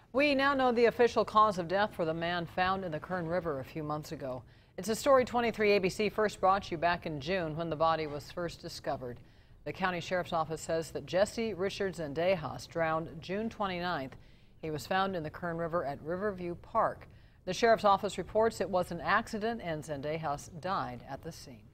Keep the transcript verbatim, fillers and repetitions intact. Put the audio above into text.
We now know the official cause of death for the man found in the Kern River a few months ago. It's a story twenty-three A B C first brought to you back in June when the body was first discovered. The county sheriff's office says that Jesse Richard Zendejas drowned June twenty-ninth. He was found in the Kern River at Riverview Park. The sheriff's office reports it was an accident and Zendejas died at the scene.